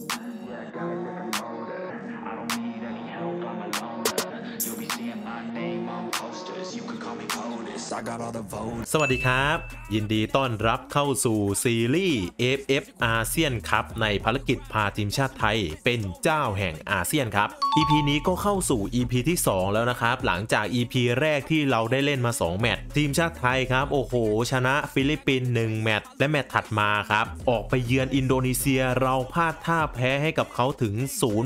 Yeah, guys, the promoter. I don't need any help, I'm a loner. You'll be seeing my name on posters. You can call me POTUS. I got all the votes. สวัสดีครับยินดีต้อนรับเข้าสู่ซีรีส์ AFF อาเซียนคัพในภารกิจพาทีมชาติไทยเป็นเจ้าแห่งอาเซียนครับ EP นี้ก็เข้าสู่ EP ที่2แล้วนะครับหลังจาก EP แรกที่เราได้เล่นมา2แมตช์ทีมชาติไทยครับโอ้โหชนะฟิลิปปินส์1แมตช์และแมตช์ถัดมาครับออกไปเยือนอินโดนีเซียเราพลาดท่าแพ้ให้กับเขาถึง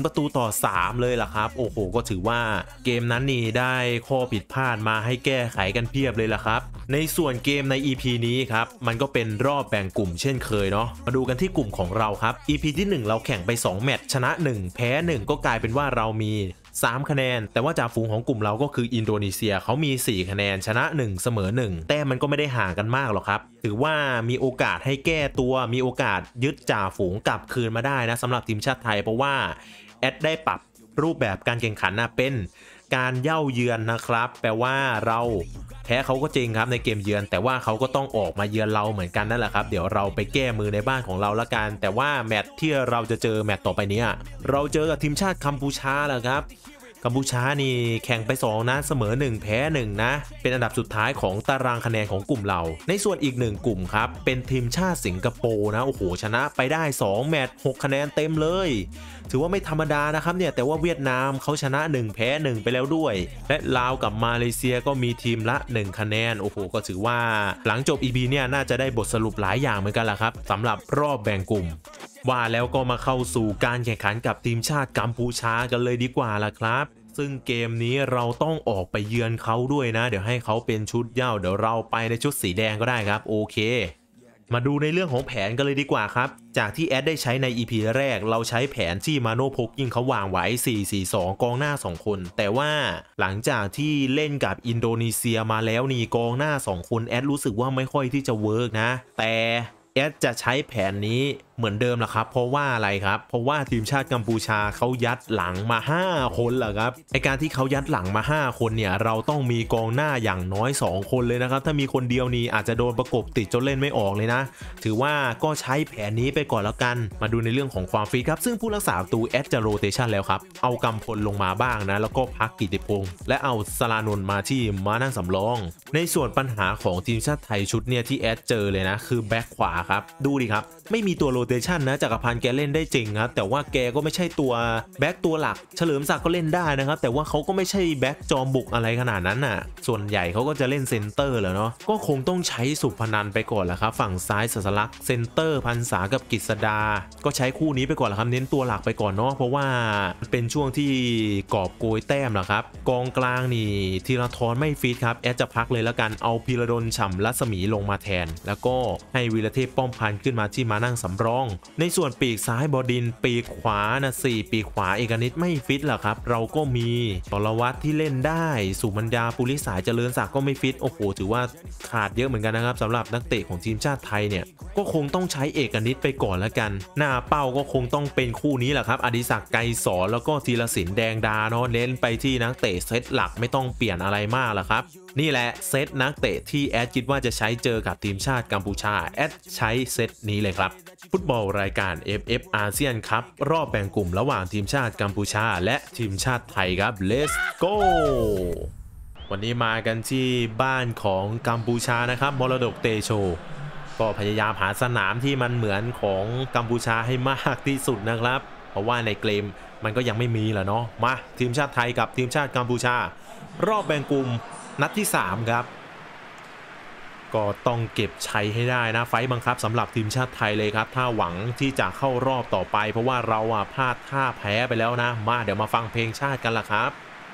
0-3เลยล่ะครับโอ้โหก็ถือว่าเกมนั้นนี่ได้ข้อผิดพลาดมาให้แก้ไขกันเพียบเลยล่ะครับในส่วนเกมใน EP นี้ครับมันก็เป็นรอบแบ่งกลุ่มเช่นเคยเนาะมาดูกันที่กลุ่มของเราครับ EP ที่1เราแข่งไป2แมตช์ชนะ1แพ้1ก็กลายเป็นว่าเรามี3คะแนนแต่ว่าจ่าฝูงของกลุ่มเราก็คืออินโดนีเซียเขามี4คะแนนชนะ1เสมอ1แต่มันก็ไม่ได้ห่างกันมากหรอกครับถือว่ามีโอกาสให้แก้ตัวมีโอกาสยึดจ่าฝูงกลับคืนมาได้นะสำหรับทีมชาติไทยเพราะว่าแอดได้ปรับรูปแบบการแข่งขันนะเป็นการเย่าเยือนนะครับแปลว่าเราแพ้เขาก็จริงครับในเกมเยือนแต่ว่าเขาก็ต้องออกมาเยือนเราเหมือนกันนั่นแหละครับเดี๋ยวเราไปแก้มือในบ้านของเราละกันแต่ว่าแมตช์ที่เราจะเจอแมตช์ต่อไปนี้เราเจอกับทีมชาติกัมพูชาแหละครับกัมพูชานี่แข่งไป2นะเสมอ1แพ้1นะเป็นอันดับสุดท้ายของตารางคะแนนของกลุ่มเราในส่วนอีก1กลุ่มครับเป็นทีมชาติสิงคโปร์นะโอ้โหชนะไปได้2แมตช์6คะแนนเต็มเลยถือว่าไม่ธรรมดานะครับเนี่ยแต่ว่าเวียดนามเขาชนะ1แพ้1ไปแล้วด้วยและลาวกับมาเลเซียก็มีทีมละ1คะแนนโอ้โหก็ถือว่าหลังจบ EP เนี่ยน่าจะได้บทสรุปหลายอย่างเหมือนกันล่ะครับสำหรับรอบแบ่งกลุ่มว่าแล้วก็มาเข้าสู่การแข่งขันกับทีมชาติกัมพูชากันเลยดีกว่าล่ะครับซึ่งเกมนี้เราต้องออกไปเยือนเขาด้วยนะเดี๋ยวให้เขาเป็นชุดเหย้าเดี๋ยวเราไปในชุดสีแดงก็ได้ครับโอเคมาดูในเรื่องของแผนกันเลยดีกว่าครับจากที่แอดได้ใช้ใน EP แรกเราใช้แผนที่มาโนโพกิ้งเขาวางไว้ 4-4-2 กองหน้า2คนแต่ว่าหลังจากที่เล่นกับอินโดนีเซียมาแล้วนี่กองหน้า2คนแอดรู้สึกว่าไม่ค่อยที่จะเวิร์กนะแต่แอดจะใช้แผนนี้เหมือนเดิมล่ะครับเพราะว่าอะไรครับเพราะว่าทีมชาติกัมพูชาเขายัดหลังมา5คนแหละครับในการที่เขายัดหลังมา5คนเนี่ยเราต้องมีกองหน้าอย่างน้อย2คนเลยนะครับถ้ามีคนเดียวนี่อาจจะโดนประกบติดจนเล่นไม่ออกเลยนะถือว่าก็ใช้แผนนี้ไปก่อนแล้วกันมาดูในเรื่องของความฟิตครับซึ่งผู้รักษาประตูแอดจะโรเตชันแล้วครับเอากำพลลงมาบ้างนะแล้วก็พักกิติพงษ์และเอาสรานนท์มาที่มานั่งสำรองในส่วนปัญหาของทีมชาติไทยชุดเนี่ยที่แอดเจอเลยนะคือแบ็คขวาครับดูดิครับไม่มีตัวโรเตชันนะจักรพันธ์แกเล่นได้จริงครับแต่ว่าแกก็ไม่ใช่ตัวแบ็คตัวหลักเฉลิมศักดิ์ก็เล่นได้นะครับแต่ว่าเขาก็ไม่ใช่แบ็คจอมบุกอะไรขนาดนั้นน่ะส่วนใหญ่เขาก็จะเล่นเซนเตอร์แหละเนาะก็คงต้องใช้สุพนันไปก่อนแหละครับฝั่งซ้ายศาสลักษณ์เซนเตอร์พันษากับกฤษดาก็ใช้คู่นี้ไปก่อนแหละครับเน้นตัวหลักไปก่อนเนาะเพราะว่าเป็นช่วงที่กอบโกยแต้มแหละครับกองกลางนี่ธีรทรไม่ฟิตครับแอดจะพักเลยแล้วกันเอาพีระดลฉ่ำรัศมีลงมาแทนแล้วก็ให้วีรเทพป้อมพันธ์ขึ้นมาที่มานั่งสำรองในส่วนปีกซ้ายบดินทร์ปีกขวานะ4ปีกขวาเอกนิตไม่ฟิตหรอครับเราก็มีตรวัตรที่เล่นได้สุมัญญาปุริสายเจริญศักดิ์ก็ไม่ฟิตโอ้โหถือว่าขาดเยอะเหมือนกันนะครับสำหรับนักเตะของทีมชาติไทยเนี่ยก็คงต้องใช้เอกนิตไปก่อนแล้วกันหน้าเป้าก็คงต้องเป็นคู่นี้แหละครับอดิศักดิ์ไกรสอนแล้วก็ธีรศิลป์แดงดาเนาะเน้นไปที่นักเตะเซตหลักไม่ต้องเปลี่ยนอะไรมากหรอกครับนี่แหละเซตนักเตะที่แอดคิดว่าจะใช้เจอกับทีมชาติกัมพูชาแอดใช้เซตนี้เลยครับฟุตบอลรายการ AFF อาเซียนคัพรอบแบ่งกลุ่มระหว่างทีมชาติกัมพูชาและทีมชาติไทยครับ Let's go วันนี้มากันที่บ้านของกัมพูชานะครับมรดกเตโชก็พยายามหาสนามที่มันเหมือนของกัมพูชาให้มากที่สุดนะครับเพราะว่าในเกมมันก็ยังไม่มีแหละเนาะมาทีมชาติไทยกับทีมชาติกัมพูชารอบแบ่งกลุ่มนัดที่3ครับก็ต้องเก็บชัยให้ได้นะไฟบังคับสำหรับทีมชาติไทยเลยครับถ้าหวังที่จะเข้ารอบต่อไปเพราะว่าเราพลาดท่าแพ้ไปแล้วนะมาเดี๋ยวมาฟังเพลงชาติกันล่ะครับ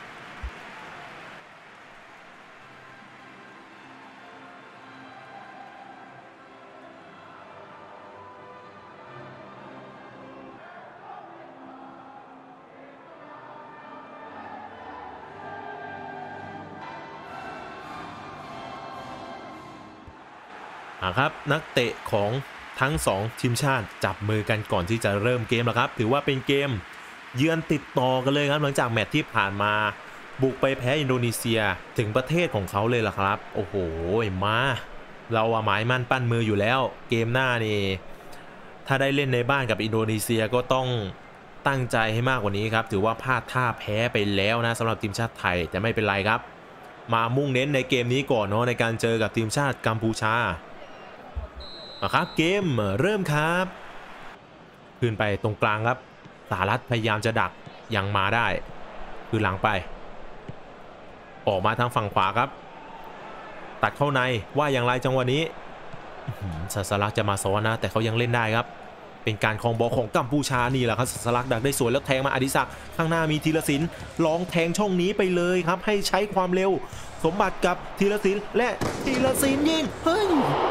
ครับนักเตะของทั้ง2ทีมชาติจับมือกันก่อนที่จะเริ่มเกมแล้วครับถือว่าเป็นเกมเยือนติดต่อกันเลยครับหลังจากแมตช์ที่ผ่านมาบุกไปแพ้อินโดนีเซียถึงประเทศของเขาเลยล่ะครับโอ้โหมาเราหมายมั่นปั้นมืออยู่แล้วเกมหน้านี่ถ้าได้เล่นในบ้านกับอินโดนีเซียก็ต้องตั้งใจให้มากกว่านี้ครับถือว่าพลาดท่าแพ้ไปแล้วนะสำหรับทีมชาติไทยแต่ไม่เป็นไรครับมามุ่งเน้นในเกมนี้ก่อนเนาะในการเจอกับทีมชาติกัมพูชาครับเกมเริ่มครับขึ้นไปตรงกลางครับสหรัฐพยายามจะดักยังมาได้คือหลังไปออกมาทางฝั่งขวาครับตัดเข้าในว่าอย่างไรจังหวะนี้สัสลักจะมาซ้อนนะแต่เขายังเล่นได้ครับเป็นการครองบอลของกัมพูชานี่แหละครับสัสลักดักได้สวยแล้วแทงมาอดิศักดิ์ข้างหน้ามีธีรศิลป์ลองแทงช่องนี้ไปเลยครับให้ใช้ความเร็วสมบัติกับธีรศิลป์และธีรศิลป์ยิงเฮ้ย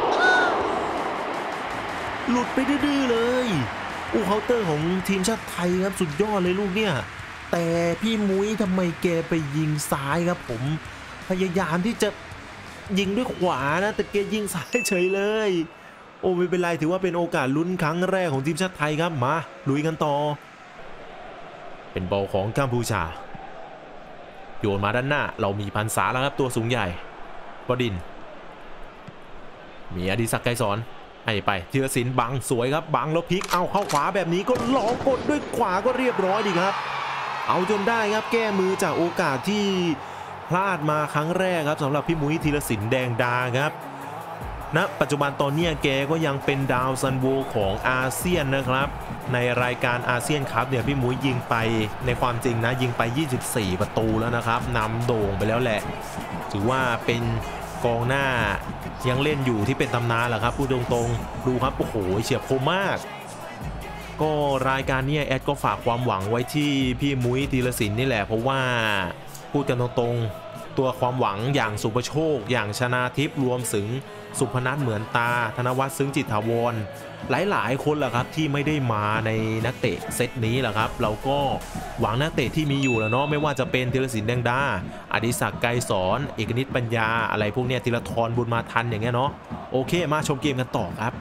หลุดไปดื้อเลยเคาน์เตอร์ของทีมชาติไทยครับสุดยอดเลยลูกเนี่ยแต่พี่มุ้ยทำไมแกไปยิงซ้ายครับผมพยายามที่จะยิงด้วยขวานะแต่แกยิงซ้ายเฉยเลยโอ้ไม่เป็นไรถือว่าเป็นโอกาสลุ้นครั้งแรกของทีมชาติไทยครับมาลุยกันต่อเป็นบอลของกัมพูชาโยนมาด้านหน้าเรามีพันษาแล้วครับตัวสูงใหญ่บดินมีอดิศักดิ์ไกรสอนให้ไปธีรศิลป์บังสวยครับบังแล้วพลิกเอาเข้าขวาแบบนี้ก็ลองกดด้วยขวาก็เรียบร้อยดีครับเอาจนได้ครับแก้มือจากโอกาสที่พลาดมาครั้งแรกครับสำหรับพี่มุ้ยธีรศิลป์แดงดาครับณปัจจุบันตอนนี้แกก็ยังเป็นดาวซันโวของอาเซียนนะครับในรายการอาเซียนคัพเนี่ยพี่มุ้ยยิงไปในความจริงนะยิงไป24ประตูแล้วนะครับนำโด่งไปแล้วแหละถือว่าเป็นกองหน้ายังเล่นอยู่ที่เป็นตำนานแหละครับพูดตรงๆดูครับโอ้โหเฉียบคมมากก็รายการนี้แอดก็ฝากความหวังไว้ที่พี่มุ้ยธีรศิลป์นี่แหละเพราะว่าพูดกันตรงๆตัวความหวังอย่างสุภโชคอย่างชนาทิพย์รวมถึงสุพนัทเหมือนตาธนวัฒน์ซึ้งจิตถาวรหลายๆคนแหละครับที่ไม่ได้มาในนักเตะเซตนี้แหละครับเราก็หวังนักเตะที่มีอยู่แล้วเนาะไม่ว่าจะเป็นธีรศิลป์แดงดาอดิศักดิ์ไกรสอนเอกนิตปัญญาอะไรพวกเนี้ยธีรทรบุญมาทันอย่างเงี้ยเนาะโอเคมาชมเกมกันต่อครับ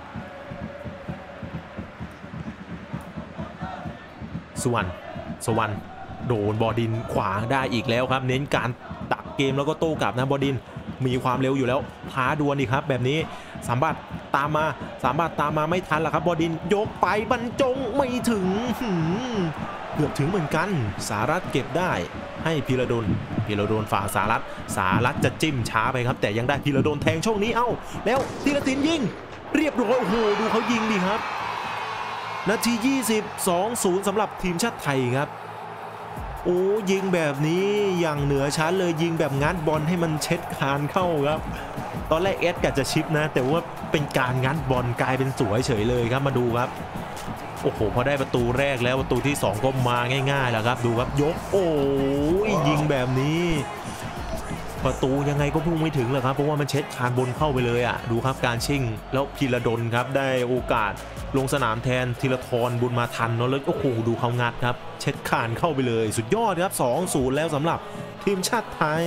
สวรรณโดนบอดินขวาได้อีกแล้วครับเน้นการตักเกมแล้วก็โต้กลับนะบอดินมีความเร็วอยู่แล้วท้าดวลอีกครับแบบนี้สามบัติตามมาไม่ทันหรอกครับบอดินยกไปบรรจงไม่ถึงเกือบถึงเหมือนกันสารัตเก็บได้ให้พีระดลฝ่าสารัตจะจิ้มช้าไปครับแต่ยังได้พีระดลแทงช่องนี้เอ้าแล้วธีรศิลป์ยิงเรียบร้อยโอ้โหดูเขายิงดิครับนาที20 2-0สำหรับทีมชาติไทยครับโอ้ยิงแบบนี้อย่างเหนือชั้นเลยยิงแบบงัดบอลให้มันเช็ดคานเข้าครับตอนแรกเอสกะจะชิปนะแต่ว่าเป็นการงัดบอลกลายเป็นสวยเฉยเลยครับมาดูครับโอ้โหพอได้ประตูแรกแล้วประตูที่2ก็มาง่ายๆแล้วครับดูครับยกโอ้ยยิงแบบนี้ประตูยังไงก็พุ่งไม่ถึงเลยครับเพราะว่ามันเช็ดคานบนเข้าไปเลยอ่ะดูครับการชิ่งแล้วพีระดลครับได้โอกาสลงสนามแทนธีรทรบุญมาทันเนาะแล้วโอ้โหดูเขางัดครับเช็ดคานเข้าไปเลยสุดยอดครับ 2-0 แล้วสำหรับทีมชาติไทย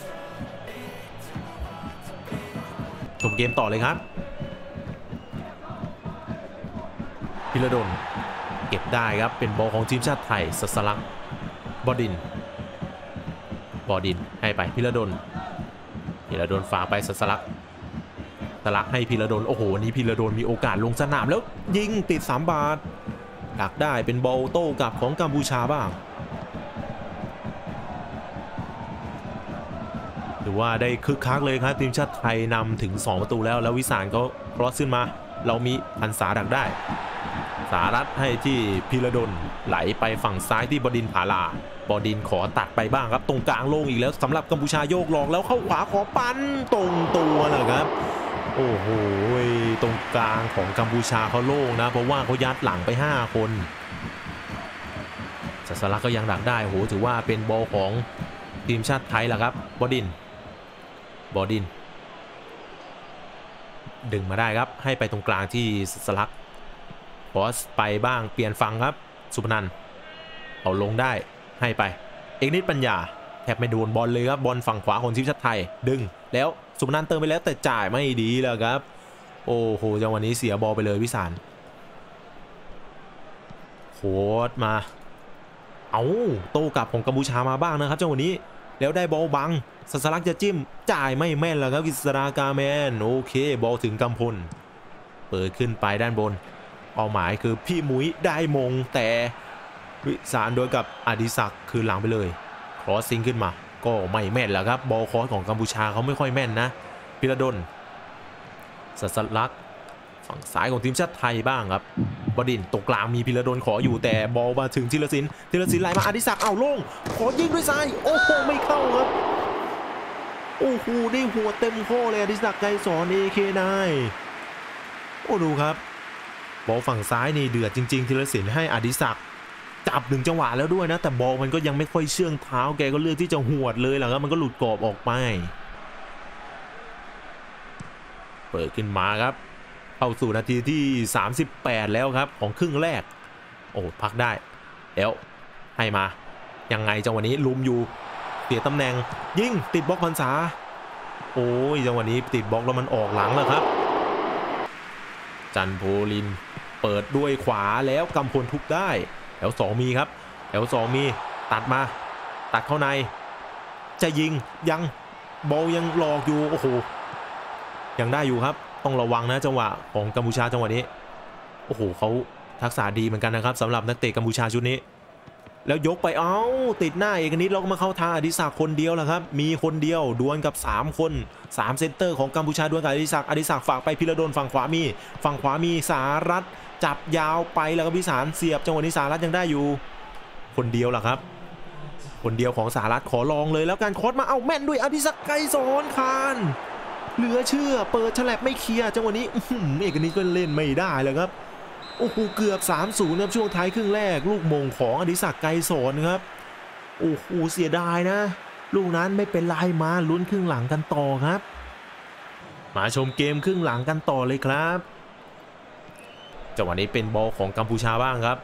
ชมเกมต่อเลยครับพีระดลเก็บได้ครับเป็นบอลของทีมชาติไทยสัสลักบดินให้ไปพีระดลฝากไปสัสลักให้พีระดลโอ้โหนี้พีระดลมีโอกาสลงสนามแล้วยิงติด3 บาทดักได้เป็นบอลโต้กลับของกัมพูชาบ้างหรือว่าได้คึกคักเลยครับทีมชาติไทยนำถึง2 ประตูแล้ววิสารก็ครอสขึ้นมาเรามีพันษาดักได้สารัตให้ที่พีระดลไหลไปฝั่งซ้ายที่บดินผาลาบดินขอตัดไปบ้างครับตรงกลางโล่งอีกแล้วสำหรับกัมพูชาโยกหลอกแล้วเข้าขวาขอปั้นตรงตัวนะครับโอ้โหตรงกลางของกัมพูชาเขาโล่งนะเพราะว่าเขายัดหลังไป5 คนสัสลักก็ยังดักได้โหถือว่าเป็นบอลของทีมชาติไทยแหละครับบดินดึงมาได้ครับให้ไปตรงกลางที่สัสลักบอสไปบ้างเปลี่ยนฝั่งครับสุพนันเอาลงได้ให้ไปเอกนิตปัญญาแทบไม่โดนบอลเลยครับบอลฝั่งขวาของทีมชาติไทยดึงแล้วสุพนันเติมไปแล้วแต่จ่ายไม่ดีแล้วครับโอ้โหจังหวะนี้เสียบอลไปเลยวิสารโคตรมาเอาโต้กลับของกัมพูชามาบ้างนะครับจังหวะนี้แล้วได้บอลบังสัสลักจะจิ้มจ่ายไม่แม่นแล้วครับกฤษฎากาแมนโอเคบอลถึงกำพลเปิดขึ้นไปด้านบนเป้าหมายคือพี่มุ้ยได้มงแต่วิสารโดยกับอดิศักดิ์คืนหลังไปเลยครอสซิงขึ้นมาก็ไม่แม่นแล้วครับบอลคอสของกัมพูชาเขาไม่ค่อยแม่นนะพิรดลสัสลักษณ์ฝั่งซ้ายของทีมชาติไทยบ้างครับบดินตรงกลางมีพิรดลขออยู่แต่บอลมาถึงธีรศิลป์ไหลมาอดิศักดิ์เอาลงขอยิงด้วยซ้ายโอ้โหไม่เข้าครับโอ้โหได้หัวเต็มข้อเลยอดิศักดิ์ไกรสอน AK9 โอ้ดูครับบอลฝั่งซ้ายนี่เดือดจริงๆธีรศิลป์ให้อดิศักดิ์จับหนึ่งจังหวะแล้วด้วยนะแต่บอลมันก็ยังไม่ค่อยเชื่องเท้าแกก็เลือกที่จะหวดเลยแหละครับมันก็หลุดกรอบออกไปเปิดขึ้นมาครับเข้าสู่นาทีที่38แล้วครับของครึ่งแรกโอ้พักได้แล้วให้มายังไงจังหวะนี้ลุมอยู่เสียตำแหน่งยิงติดบล็อกพรรษาโอ้ยจังหวะนี้ติดบล็อกแล้วมันออกหลังแล้วครับจันโพลินเปิดด้วยขวาแล้วกำพลทุบได้แถว2มีครับแถว2มีตัดมาตัดเข้าในจะยิงยังบอลยังหลอกอยู่โอ้โหยังได้อยู่ครับต้องระวังนะจังหวะของกัมพูชาจังหวะนี้โอ้โหเขาทักษะดีเหมือนกันนะครับสำหรับนักเตะกัมพูชาชุดนี้แล้วยกไปติดหน้าเอกนิตแล้วก็มาเข้าทางอดิศักดิ์คนเดียวแหละครับมีคนเดียวดวลกับ3คน3เซนเตอร์ของกัมพูชาดวลกับอดิศักดิ์ฝากไปพิรดลฝั่งขวามีสารัตจับยาวไปแล้วก็พิสารเสียบจังหวะนี้สารัตยังได้อยู่คนเดียวแหละครับคนเดียวของสารัตขอลองเลยแล้วการคอสมาแม่นด้วยอดิศักดิ์ไกรสอนคานเหลือเชื่อเปิดฉลับไม่เคลียร์จังหวะนี้เอกนิตก็เล่นไม่ได้เลยครับโอ้โหเกือบ 3-0 ครับช่วงท้ายครึ่งแรกลูกมงของอดิศักดิ์ไกรสอนครับโอ้โหเสียดายนะลูกนั้นไม่เป็นไรมาลุ้นครึ่งหลังกันต่อครับมาชมเกมครึ่งหลังกันต่อเลยครับจังหวะนี้เป็นบอลของกัมพูชาบ้างครับ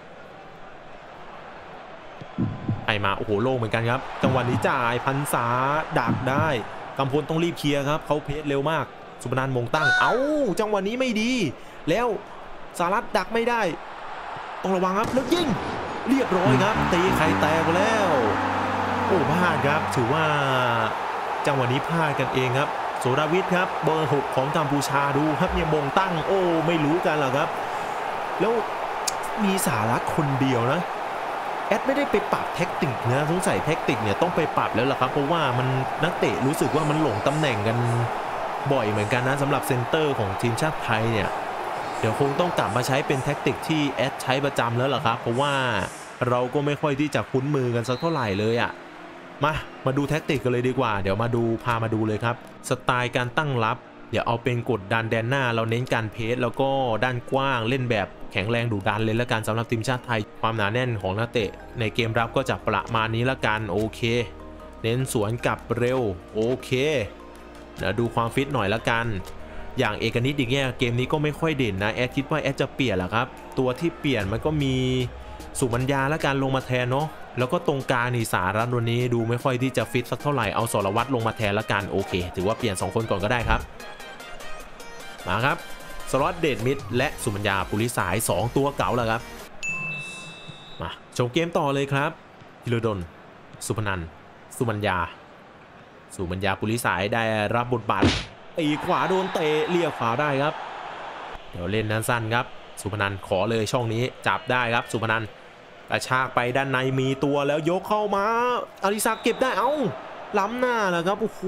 ให้มาโอ้โหโล่งเหมือนกันครับจังหวะนี้จ่ายพรรษาดักได้กำพลต้องรีบเคลียร์ครับเขาเพจเร็วมากสุพนันมงตั้งจังหวะนี้ไม่ดีแล้วสารัตดักไม่ได้ต้องระวังครับแล้วยิงเรียบร้อยครับตีไข่แตกแล้วโอ้พลาดครับถือว่าจังหวะนี้พลาดกันเองครับโสราวิทย์ครับเบอร์6ของกัมพูชาดูครับเนี่ยมงตั้งไม่รู้กันหรอครับแล้วมีสารัตคนเดียวนะแอดไม่ได้ไปปรับแท็กติกนะสงสัยแท็กติกเนี่ยต้องไปปรับแล้วล่ะครับเพราะว่ามันนักเตะรู้สึกว่ามันหลงตำแหน่งกันบ่อยเหมือนกันนะสำหรับเซนเตอร์ของทีมชาติไทยเนี่ยเดี๋ยวคงต้องกลับมาใช้เป็นแท็กติกที่แอดใช้ประจำแล้วล่ะครับเพราะว่าเราก็ไม่ค่อยที่จะคุ้นมือกันสักเท่าไหร่เลยอ่ะมาดูแท็กติกกันเลยดีกว่าเดี๋ยวพามาดูเลยครับสไตล์การตั้งรับเดี๋ยวเอาเป็นกดดันแดนหน้าเราเน้นการเพสแล้วก็ด้านกว้างเล่นแบบแข็งแรงดุดันเลยละกันสำหรับทีมชาติไทยความหนาแน่นของนักเตะในเกมรับก็จะประมาณนี้ละกันโอเคเน้นสวนกลับเร็วโอเคเดี๋ยวดูความฟิตหน่อยละกันอย่างเอกนิตอย่างเงี้ยเกมนี้ก็ไม่ค่อยเด่นนะแอดคิดว่าแอดจะเปลี่ยนแหละครับตัวที่เปลี่ยนมันก็มีสุมัญญาละกันลงมาแทนเนาะแล้วก็ตรงกลางนี่สารัตวันนี้ดูไม่ค่อยที่จะฟิตสักเท่าไหร่เอาสรวัตรลงมาแทนละกันโอเคถือว่าเปลี่ยน2คนก่อนก็ได้ครับมาครับสล็อตเดชมิดและสุมัญญาปุริสาย2ตัวเก่าแล้วครับมาชมเกมต่อเลยครับพิรดลสุพนันสุมัญญาปุริสายได้รับบทบาทตีขวาโดนเตะเรียกขวาได้ครับเดี๋ยวเล่นสั้นๆครับสุพนันขอเลยช่องนี้จับได้ครับสุพนันกระชากไปด้านในมีตัวแล้วยกเข้ามาอดิศักดิ์เก็บได้ล้ำหน้าแล้วครับโอ้โห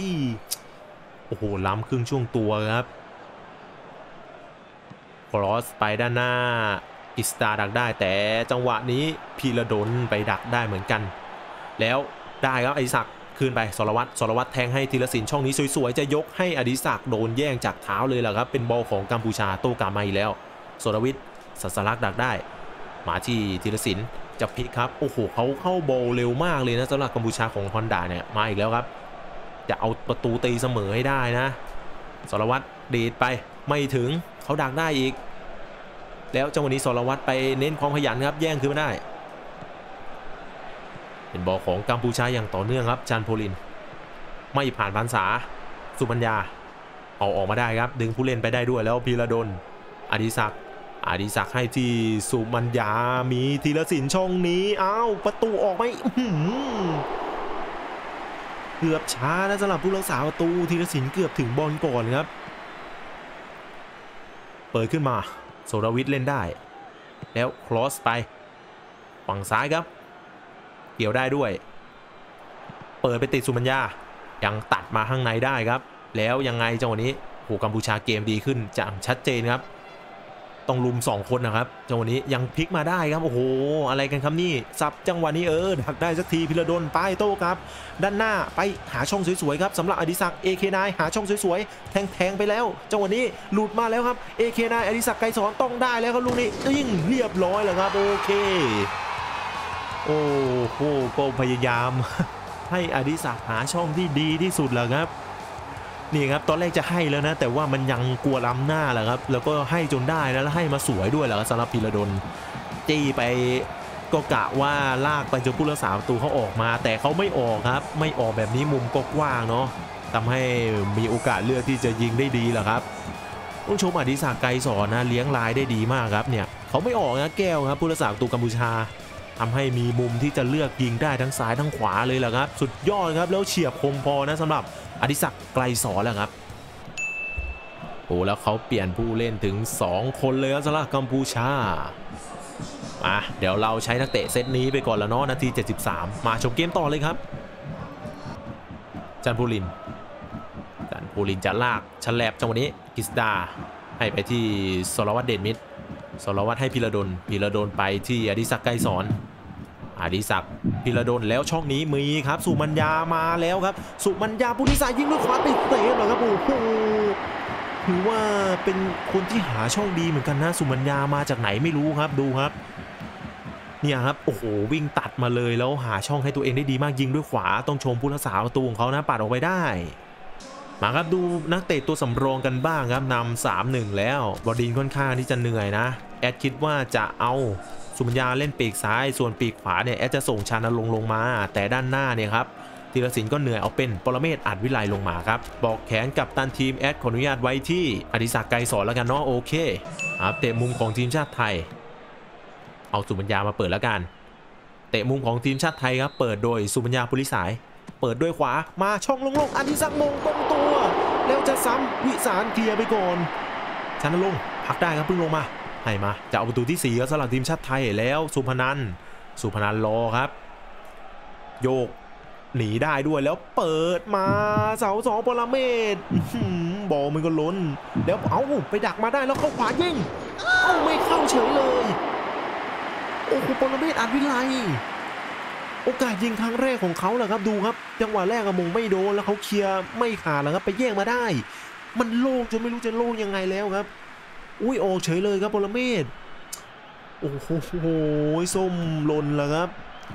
ล้ำครึ่งช่วงตัวครับครอสไปด้านหน้าอิสตาดักได้แต่จังหวะนี้พีระดลไปดักได้เหมือนกันแล้วได้ครับอดิศักดิ์คืนไปสรวัตรแทงให้ธีรศิลป์ช่องนี้สวยๆจะยกให้อดิศักดิ์โดนแย่งจากเท้าเลยแหละครับเป็นบอลของกัมพูชาโต้กลับมาอีกแล้วโสรวิทย์สัสลักดักได้มาที่ธีรศิลป์จะพลิกครับโอ้โหเขาเข้าบอลเร็วมากเลยนะสำหรับกัมพูชาของฮอนด้าเนี่ยมาอีกแล้วครับจะเอาประตูตีเสมอให้ได้นะสรวัตรดีดไปไม่ถึงเขาดักได้อีกแล้วจังหวะนี้สรวัตรไปเน้นความขยันครับแย่งขึ้นมาได้เป็นบอลของกัมพูชาอย่างต่อเนื่องครับจันโพลินไม่ผ่านพรรษาสุมัญญาเอาออกมาได้ครับดึงผู้เล่นไปได้ด้วยแล้วพีระดลอดิศักดิ์ให้ที่สุมัญญามีธีรศิลป์ช่องนี้ประตูออกไม่เกือบช้านะสำหรับผู้รักษาประตูธีรศิลป์เกือบถึงบอลก่อนครับเปิดขึ้นมาโสรวิทย์เล่นได้แล้วครอสไปฝั่งซ้ายครับเกี่ยวได้ด้วยเปิดไปติดสุมัญญายังตัดมาข้างในได้ครับแล้วยังไงจังหวะนี้โหกัมพูชาเกมดีขึ้นอย่างชัดเจนครับต้องลุม2คนนะครับจังหวะนี้ยังพลิกมาได้ครับโอ้โหอะไรกันครับนี่สับจังหวะนี้ดักได้สักทีพิรดลป้ายโต้ครับด้านหน้าไปหาช่องสวยๆครับสำหรับอดิศักดิ์ AK9 หาช่องสวยๆแทงไปแล้วจังหวะนี้หลุดมาแล้วครับ AK9 อดิศักดิ์ไกรสอนต้องได้แล้วครับลูกนี้ยิงเรียบร้อยแล้วครับโอเคโอ้โหก็พยายามให้อดิศักดิ์หาช่องที่ดีที่สุดแล้วครับนี่ครับตอนแรกจะให้แล้วนะแต่ว่ามันยังกลัวล้ำหน้าแหละครับแล้วก็ให้จนได้นะแล้วให้มาสวยด้วยแหละสำหรับพิรดลจี้ไปก็กะว่าลากไปจนผู้รักษาประตูเขาออกมาแต่เขาไม่ออกครับไม่ออกแบบนี้มุมก็กว้างเนาะทำให้มีโอกาสเลือกที่จะยิงได้ดีแหละครับต้องชมอดิศักดิ์ไกรสอนนะเลี้ยงลายได้ดีมากครับเนี่ยเขาไม่ออกนะแก้วครับผู้รักษาประตูกัมพูชาทำให้มีมุมที่จะเลือกยิงได้ทั้งซ้ายทั้งขวาเลยแหละครับสุดยอดครับแล้วเฉียบคมพอนะสำหรับอดิศักดิ์ไกรสอนแล้วครับโอ้แล้วเขาเปลี่ยนผู้เล่นถึง2คนเลยสำหรับกัมพูชาเดี๋ยวเราใช้นักเตะเซตนี้ไปก่อนแล้วเนาะนาที73มาชมเกมต่อเลยครับจันทร์ภูรินจะลากฉลับจังหวะนี้กิสดาให้ไปที่สรวัตรเดชมิตรสรวัตรให้พิรดลไปที่อดิศักดิ์ไกรสอนอดิศักดิ์พิรดลแล้วช่องนี้มีครับสุมัญญามาแล้วครับสุมัญญาปุริสายิงด้วยขวาติดเตะเลยครับโอ้โหถือว่าเป็นคนที่หาช่องดีเหมือนกันนะสุมัญญามาจากไหนไม่รู้ครับดูครับเนี่ยครับโอ้โหวิ่งตัดมาเลยแล้วหาช่องให้ตัวเองได้ดีมากยิงด้วยขวาต้องชมผู้รักษาประตูของเขานะปัดออกไปได้มาครับดูนักเตะตัวสำรองกันบ้างครับนำ 3-1 แล้วบอดินค่อนข้างที่จะเหนื่อยนะแอดคิดว่าจะเอาสุมัญญาเล่นปีกซ้ายส่วนปีกขวาเนี่ยแอดจะส่งชานลงมาแต่ด้านหน้าเนี่ยครับธีรศิลป์ก็เหนื่อยเอาเป็นปรเมศ อาจวิไลลงมาครับบอกแขนกับตันทีมแอดขออนุญาตไว้ที่อดิศักดิ์ไกรสอนแล้วกันเนาะโอเคครับเตะมุมของทีมชาติไทยเอาสุมัญญามาเปิดแล้วกันเตะมุมของทีมชาติไทยครับเปิดโดยสุมัญญาปุริสายเปิดด้วยขวามาช่องลงอดิศักดิ์มงตรงตัวแล้วจะซ้ำวิสารเคลียร์ไปก่อนชานรงค์พักได้ครับเพิ่งลงมาให้มาจะเอาประตูที่4ครับสำหรับทีมชาติไทยแล้วสุพนันรอครับโยกหนีได้ด้วยแล้วเปิดมาเสา2ปรเมศบอลมันก็ล้นแล้วเอาไปดักมาได้แล้วเข้าขวายิงไม่เข้าเฉยเลยโอ้โหปรเมศ อาจวิไลโอกาสยิงครั้งแรกของเขาแหละครับดูครับจังหวะแรกมงไม่โดนแล้วเขาเคลียร์ไม่ขาดแล้วครับไปแย่งมาได้มันโล่งจนไม่รู้จะโล่งยังไงแล้วครับอุ้ยออกเฉยเลยครับปรเมศโอ้โหส้มหล่นแล้วครับ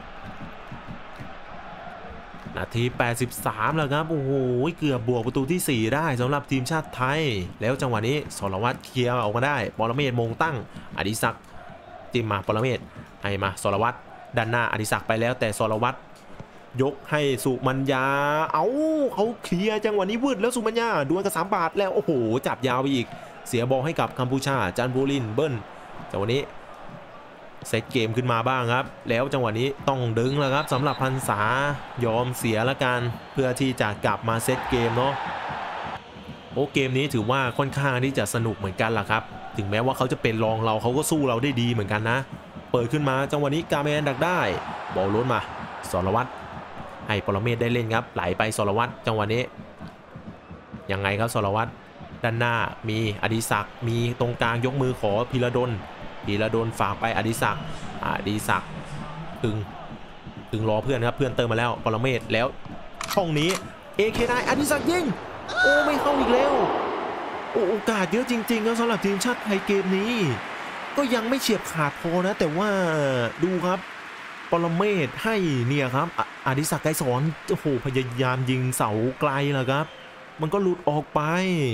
นาที83แล้วครับโอ้โหเกือบบวกประตูที่4ได้สำหรับทีมชาติไทยแล้วจังหวะนี้สรวัตรเคลียร์ออกมาได้ปรเมศมงตั้งอดิศักดิ์จิ้มมาปรเมศให้มาสรวัตรด้านหน้าอดิศักดิ์ไปแล้วแต่สรวัตรยกให้สุมัญญาเขาเคลียร์จังหวะนี้วืดแล้วสุมัญญาดวลกับ3 บาทแล้วโอ้โหจับยาวไปอีกเสียบอลให้กับกัมพูชาจันทร์ภูรินเบิ้ลจังหวะนี้เซตเกมขึ้นมาบ้างครับแล้วจังหวะนี้ต้องดึงแล้วครับสำหรับพรรษายอมเสียละกันเพื่อที่จะกลับมาเซตเกมเนาะโอ้เกมนี้ถือว่าค่อนข้างที่จะสนุกเหมือนกันล่ะครับถึงแม้ว่าเขาจะเป็นรองเราเขาก็สู้เราได้ดีเหมือนกันนะเปิดขึ้นมาจังหวะนี้กาแมนดักได้บอลล้นมาสรวัตรให้ปรเมศได้เล่นครับไหลไปสรวัตรจังหวะนี้ยังไงครับสรวัตรด้านหน้ามีอดิศักดิ์มีตรงกลางยกมือขอพิรดลฝากไปอดิศักดิ์ตึงรอเพื่อนครับเพื่อนเติมมาแล้วปรเมศแล้วช่องนี้ AK9 อดิศักดิ์ยิงโอ้ไม่เข้าอีกแล้วโอกาสเยอะจริงๆครับสำหรับทีมชาติไทยเกมนี้ก็ยังไม่เฉียบขาดพอนะแต่ว่าดูครับปรเมศให้เนี่ยครับอดิศักดิ์ไกรสอนโอ้โหพยายามยิงเสาไกลแล้วครับมันก็หลุดออกไป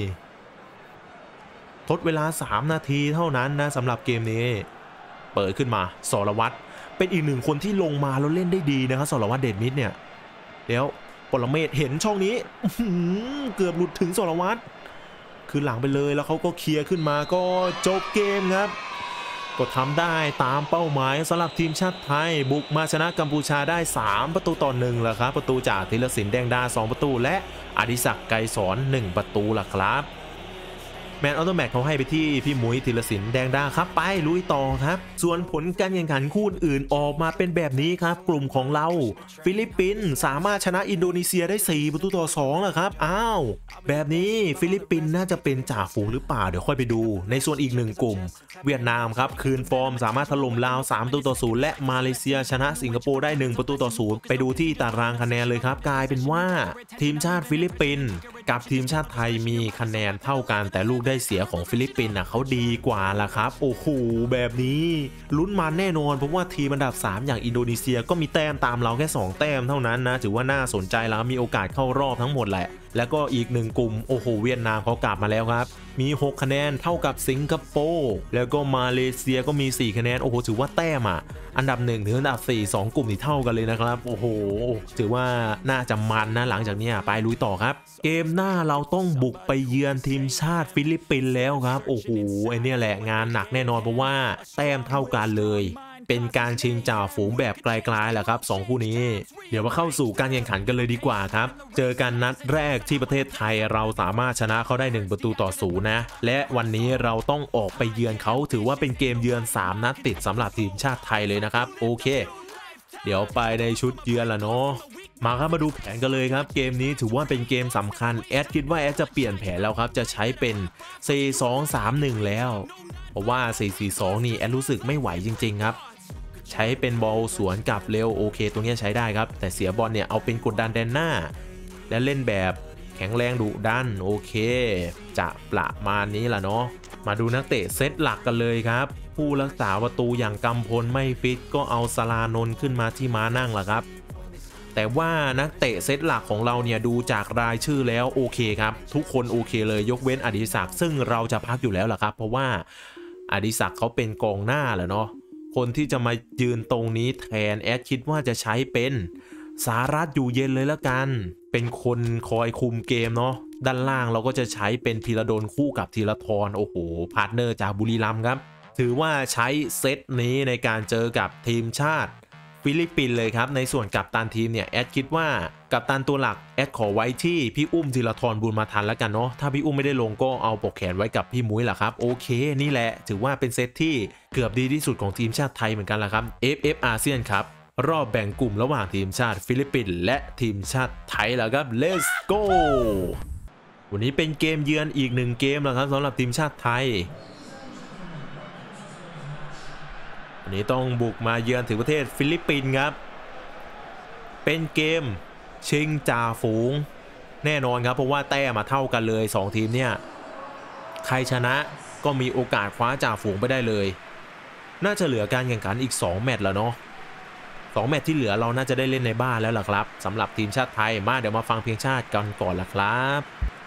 ทดเวลา3 นาทีเท่านั้นนะสำหรับเกมนี้เปิดขึ้นมาสรวัตรเป็นอีก1 คนที่ลงมาแล้วเล่นได้ดีนะครับสรวัตรเดชมิตรเนี่ยแล้วปรเมศเห็นช่องนี้เกือบหลุดถึงสรวัตรคือหลังไปเลยแล้วเขาก็เคลียร์ขึ้นมาก็จบเกมครับก็ทำได้ตามเป้าหมายสำหรับทีมชาติไทยบุกมาชนะกัมพูชาได้3-1แล้วครับประตูจากธีรศิลป์แดงดา2 ประตูและอดิศักดิ์ไกรสอน1 ประตูล่ะครับแมนออโตแมทเขาให้ไปที่พี่มุ้ยธีรศิลป์แดงดาครับไปลุยต่อครับส่วนผลการแข่งขันคู่อื่นออกมาเป็นแบบนี้ครับกลุ่มของเราฟิลิปปินส์สามารถชนะอินโดนีเซียได้4-2แล้วครับอ้าวแบบนี้ฟิลิปปินส์น่าจะเป็นจ่าฝูงหรือเปล่าเดี๋ยวค่อยไปดูในส่วนอีก1กลุ่มเวียดนามครับคืนฟอร์มสามารถถล่มลาว3-0และมาเลเซียชนะสิงคโปร์ได้1-0ไปดูที่ตารางคะแนนเลยครับกลายเป็นว่าทีมชาติฟิลิปปินส์กับทีมชาติไทยมีคะแนนเท่ากันแต่ลูกได้เสียของฟิลิปปินส์เขาดีกว่าล่ะครับโอ้โหแบบนี้ลุ้นมันแน่นอนเพราะว่าทีมอันดับ3อย่างอินโดนีเซียก็มีแต้มตามเราแค่2แต้มเท่านั้นนะถือว่าน่าสนใจแล้วมีโอกาสเข้ารอบทั้งหมดแหละแล้วก็อีก1กลุ่มโอ้โหเวียดนามเขากลับมาแล้วครับมี6คะแนนเท่ากับสิงคโปร์แล้วก็มาเลเซียก็มี4คะแนนโอ้โหถือว่าแต้มอันดับ1ถึงอันดับ4 2กลุ่มที่เท่ากันเลยนะครับโอ้โหถือว่าน่าจะมันนะหลังจากนี้ไปลุยต่อครับเกมหน้าเราต้องบุกไปเยือนทีมชาติฟิลิปปินส์แล้วครับโอ้โหไอเนี่ยแหละงานหนักแน่นอนเพราะว่าแต้มเท่ากันเลยเป็นการชิงจ่าฝูงแบบไกลๆแหละครับ2คู่นี้เดี๋ยวมาเข้าสู่การแข่งขันกันเลยดีกว่าครับเจอกันนัดแรกที่ประเทศไทยเราสามารถชนะเขาได้1-0นะและวันนี้เราต้องออกไปเยือนเขาถือว่าเป็นเกมเยือน3นัดติดสำหรับทีมชาติไทยเลยนะครับโอเคเดี๋ยวไปในชุดเยือนละเนาะมาครับมาดูแผนกันเลยครับเกมนี้ถือว่าเป็นเกมสำคัญแอดคิดว่าแอดจะเปลี่ยนแผนแล้วครับจะใช้เป็น 4-2-3-1 แล้วเพราะว่า 4-4-2 นี่แอดรู้สึกไม่ไหวจริงๆครับใช้เป็นบอลสวนกลับเร็วโอเคตรงนี้ใช้ได้ครับแต่เสียบอลเนี่ยเอาเป็นกดดันแดนหน้าและเล่นแบบแข็งแรงดุดันโอเคจะประมาณนี้ล่ะเนาะมาดูนักเตะเซตหลักกันเลยครับผู้รักษาประตูอย่างกำพลไม่ฟิตก็เอาสลานนท์ขึ้นมาที่ม้านั่งล่ะครับแต่ว่านักเตะเซตหลักของเราเนี่ยดูจากรายชื่อแล้วโอเคครับทุกคนโอเคเลยยกเว้นอดิศักดิ์ซึ่งเราจะพักอยู่แล้วล่ะครับเพราะว่าอดิศักดิ์เขาเป็นกองหน้าแหละเนาะคนที่จะมายืนตรงนี้แทนแอดคิดว่าจะใช้เป็นสารัตน์อยู่เย็นเลยละกันเป็นคนคอยคุมเกมเนาะด้านล่างเราก็จะใช้เป็นพีระดลคู่กับธีรทรโอ้โหพาร์ทเนอร์จากบุรีรัมย์ครับถือว่าใช้เซตนี้ในการเจอกับทีมชาติฟิลิปปินส์เลยครับในส่วนกัปตันทีมเนี่ยแอดคิดว่ากัปตันตัวหลักแอดขอไว้ที่พี่อุ้มธีรทรบุญมาทันแล้วกันเนาะถ้าพี่อุ้มไม่ได้ลงก็เอาปกแขนไว้กับพี่มุ้ยแหละครับโอเคนี่แหละถือว่าเป็นเซตที่เกือบดีที่สุดของทีมชาติไทยเหมือนกันละครับ FF อาเซียนครับรอบแบ่งกลุ่มระหว่างทีมชาติฟิลิปปินส์และทีมชาติไทยแล้วครับ Let's go วันนี้เป็นเกมเยือนอีก1เกมแล้วครับสำหรับทีมชาติไทยวันนี้ต้องบุกมาเยือนถึงประเทศฟิลิปปินส์ครับเป็นเกมชิงจ่าฝูงแน่นอนครับเพราะว่าแต้มมาเท่ากันเลย2ทีมเนี่ยใครชนะก็มีโอกาสคว้าจ่าฝูงไปได้เลยน่าจะเหลือการแข่งขันอีก2แมตช์แล้วเนาะ2แมตช์ที่เหลือเราน่าจะได้เล่นในบ้านแล้วล่ะครับสำหรับทีมชาติไทยมาเดี๋ยวมาฟังเพลงชาติกันก่อนล่ะครับ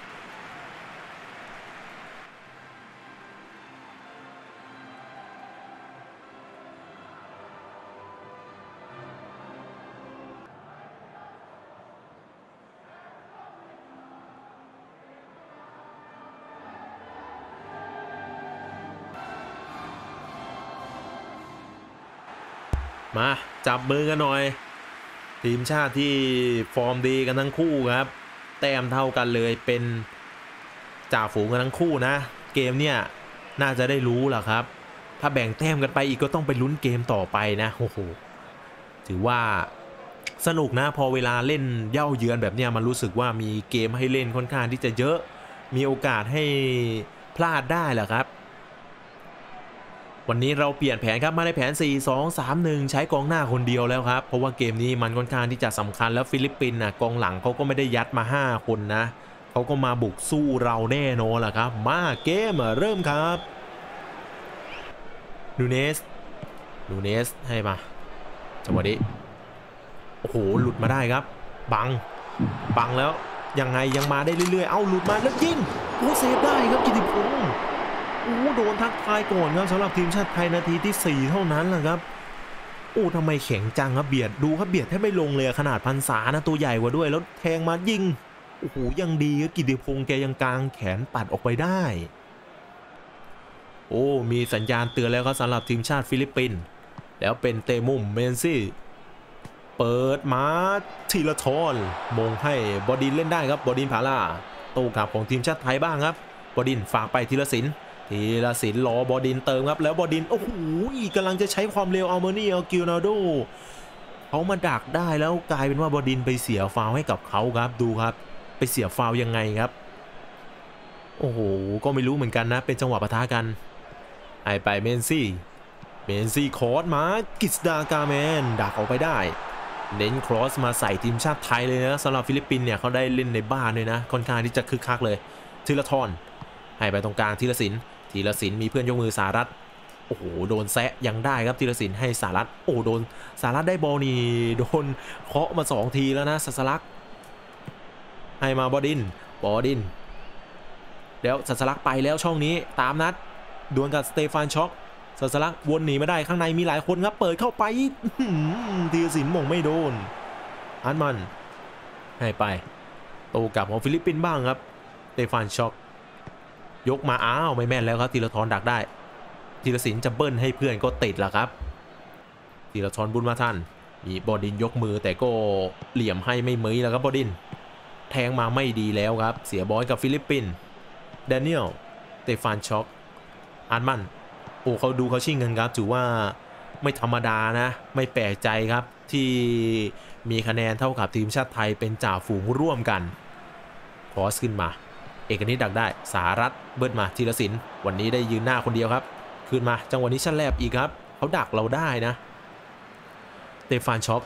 มาจับมือกันหน่อยทีมชาติที่ฟอร์มดีกันทั้งคู่ครับแต้มเท่ากันเลยเป็นจ่าฝูงกันทั้งคู่นะเกมเนี่ยน่าจะได้รู้แหละครับถ้าแบ่งแต้มกันไปอีกก็ต้องไปลุ้นเกมต่อไปนะโอ้โหถือว่าสนุกนะพอเวลาเล่นเย่าเยือนแบบเนี้ยมันรู้สึกว่ามีเกมให้เล่นค่อนข้างที่จะเยอะมีโอกาสให้พลาดได้แหละครับวันนี้เราเปลี่ยนแผนครับมาในแผน 4-2-3-1 ใช้กองหน้าคนเดียวแล้วครับเพราะว่าเกมนี้มันค่อนข้างที่จะสำคัญแล้วฟิลิปปินส์กองหลังเขาก็ไม่ได้ยัดมา5คนนะเขาก็มาบุกสู้เราแน่นอนแหละครับมาเกมเริ่มครับนูเนสให้มาจังหวะนี้โอ้โหหลุดมาได้ครับบังแล้วยังไงยังมาได้เรื่อยๆเอ้าหลุดมาแล้วยิงโอ้เซฟได้ครับกิติพงษ์โอ้โดนทักทายก่อนครับสำหรับทีมชาติไทยนาทีที่4เท่านั้นแหละครับโอ้ทำไมแข็งจังครับเบียดดูครับเบียดแทบไม่ลงเลยขนาดพันษานะตัวใหญ่กว่าด้วยแล้วแทงมายิงโอ้โหยังดีครับกิติพงษ์แกยังกางแขนปัดออกไปได้โอ้มีสัญญาณเตือนแล้วครับสำหรับทีมชาติฟิลิปปินส์แล้วเป็นเตมุมเมนซี่เปิดมาธีรทรมงให้บดินเล่นได้ครับบดินผาล่าโต้กลับของทีมชาติไทยบ้างครับบดินฝากไปธีรศิลป์รอบดินเติมครับแล้วบดินโอ้โหกำลังจะใช้ความเร็วเอาเมนี่เอากิลนาโดเขามาดักได้แล้วกลายเป็นว่าบดินไปเสียฟาวล์ให้กับเขาครับดูครับไปเสียฟาวล์ยังไงครับโอ้โหก็ไม่รู้เหมือนกันนะเป็นจังหวะปะทะกันไปเมนซี่คอร์สมากิสดากาแมนดักออกไปได้เน้นครอสมาใส่ทีมชาติไทยเลยนะสำหรับฟิลิปปินส์เนี่ยเขาได้เล่นในบ้านเลยนะค่อนข้างที่จะคึกคักเลยธีรทรให้ไปตรงกลางธีรศิลป์มีเพื่อนยกมือสารัตโอ้โหโดนแซะยังได้ครับธีรศิลป์ให้สารัตโอ้โดนสารัตได้บอลนี่โดนเคาะมา2ทีแล้วนะสัสลักให้มาบดินแล้วสัสลักไปแล้วช่องนี้ตามนัดดวลกับสเตฟานช็อกสัสลักวนหนีไม่ได้ข้างในมีหลายคนครับเปิดเข้าไปธีรศิลป์มงไม่โดนอันมันให้ไปโตกลับของฟิลิปปินส์บ้างครับสเตฟานช็อกยกมาอ้าวไม่แม่นแล้วครับธีรทรดักได้ธีรศิลป์จะเบิ้ลให้เพื่อนก็ติดแล้วครับธีรทรบุญมาทันมีบดินยกมือแต่ก็เหลี่ยมให้ไม่มือแล้วครับบดินแทงมาไม่ดีแล้วครับเสียบอลกับฟิลิปปินส์แดเนียลสเตฟานช็อกอันมันโอ้เขาดูเขาชิงกันครับถือว่าไม่ธรรมดานะไม่แปลกใจครับที่มีคะแนนเท่ากับทีมชาติไทยเป็นจ่าฝูงร่วมกันครอสขึ้นมาเอกนิตดักได้สารัตเบิร์ดมาธีรศิลป์วันนี้ได้ยืนหน้าคนเดียวครับขึ้นมาจังหวะนี้ชั้นแลบอีกครับเขาดักเราได้นะสเตฟานช็อก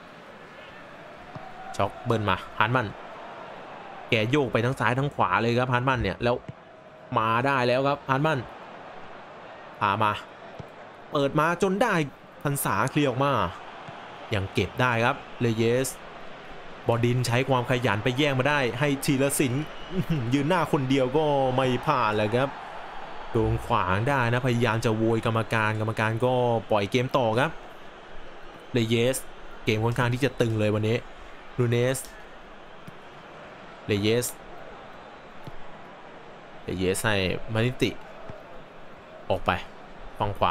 เบิร์ดมาฮันมันแกโยกไปทั้งซ้ายทั้งขวาเลยครับฮันมันเนี่ยแล้วมาได้แล้วครับฮันมันพามาเปิดมาจนได้พันษาเคลียร์ออกมายังเก็บได้ครับเลเยสบดินใช้ความขยันไปแย่งมาได้ให้ธีรศิลป์ยืนหน้าคนเดียวก็ไม่ผ่านเลยครับโดนขวางได้นะพยายามจะโวยกรรมการก็ปล่อยเกมต่อครับเลเยสเกมค่อนข้างที่จะตึงเลยวันนี้นูเนสเลเยสให้มานิติออกไปฝั่งขวา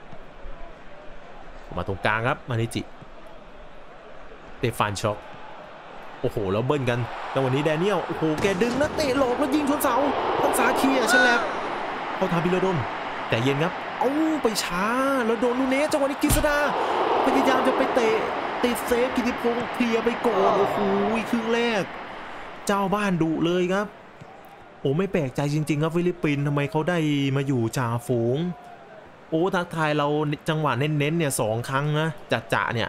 มาตรงกลางครับมานิจิสเตฟานช็อกโอ้โหแล้วเบิ้ลกันแต่วันนี้แดเนียลโอ้โหแกดึงแล้วเตะหลอกแล้วยิงชนเสาพันษาเคลียร์ฉลับเขาทำพิรดลแต่เย็นครับเอาไปช้าแล้วโดนนูเนสจังหวะนี้กฤษดาพยายามจะไปเตะติดเซฟกิติพงษ์เคลียร์ไปก่อนโอ้โหครึ่งแรกเจ้าบ้านดุเลยครับโอ้ไม่แปลกใจจริงๆครับฟิลิปปินส์ทำไมเขาได้มาอยู่จ่าฝูงโอ้ทักทายเราจังหวะเน้นๆเนี่ย2 ครั้งนะจะเนี่ย